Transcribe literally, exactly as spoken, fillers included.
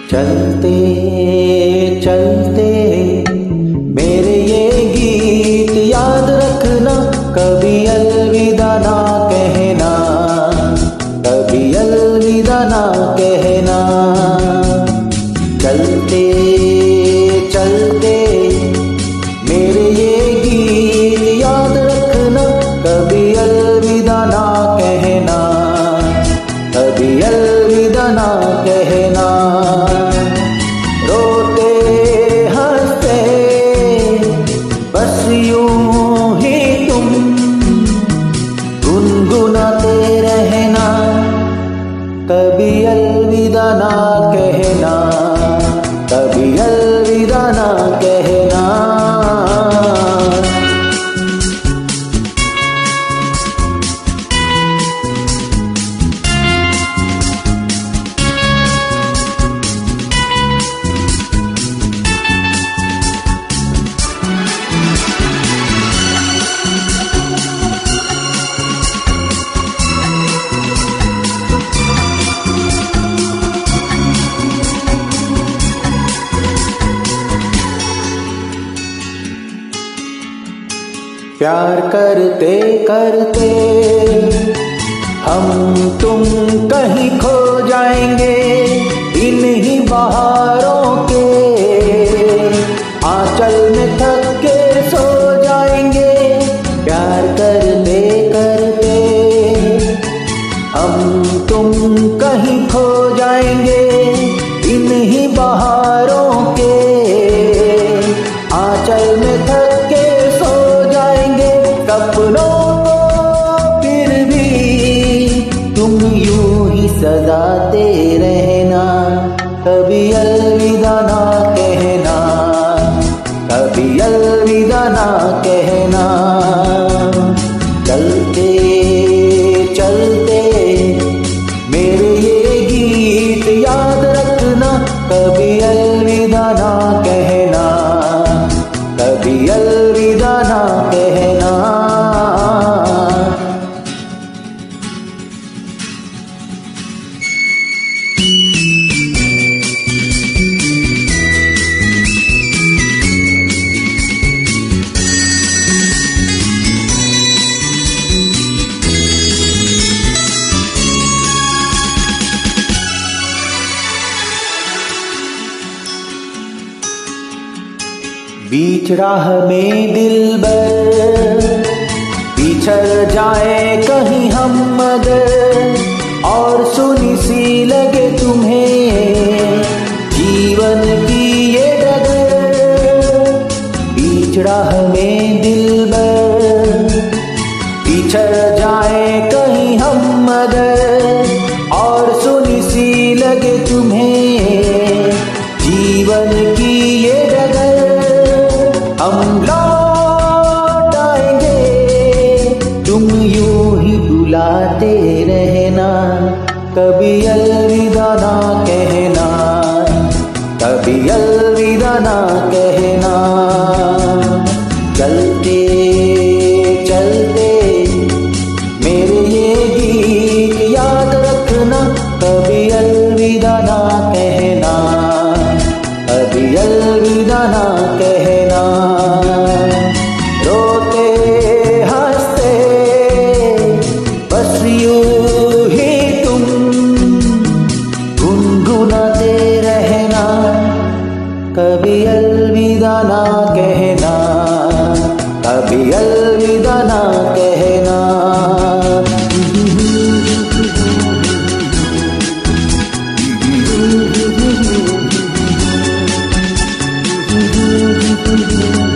चलते चलते मेरे ये गीत याद रखना, कभी अलविदा ना कहना, कभी अलविदा ना कहना। चलते चलते मेरे ये गीत याद रखना, कभी अलविदा ना कहना, कभी अलविदा ना कहना। रोते हंसते बस यूं ही तुम गुनगुनाते रहना, कभी अलविदा ना कहना, कभी अलविदा ना कहना। प्यार करते करते हम तुम कहीं खो जाएंगे, इन्हीं बहारों के आंचल में थक के सो जाएंगे। प्यार करते करते हम तुम कहीं खो जाएंगे, इन्हीं बहारों के आंचल में थक के सो जाएंगे। सपनों को फिर भी तुम यूं ही सजाते रहना, कभी अलविदा ना कहना, कभी अलविदा ना कहना। चलते चलते मेरे ये गीत याद रखना, कभी अलविदा ना कहना, कभी अलविदा ना कहना। बीच राह में दिलबर बिछड़ जाए कहीं हम मगर, और सुनी सी लगे तुम्हें जीवन की ये डगर। बीच राह में दिलबर बिछड़ जाए कहीं हम मगर, और सुनी सी लगे तुम्हें जीवन की ये डगर। हम लौट आएंगे तुम यूं ही बुलाते रहना, कभी अलविदा ना कहना, कभी अलविदा ना कहना। चलते चलते मेरे ये गीत याद रखना, कभी अलविदा ना कहना, कभी अलविदा ना कहना। रोते हंसते बस यूं ही तुम गुनगुनाते रहना, कभी अलविदा ना कहना, कभी अलविदा ना कहना। Thank you.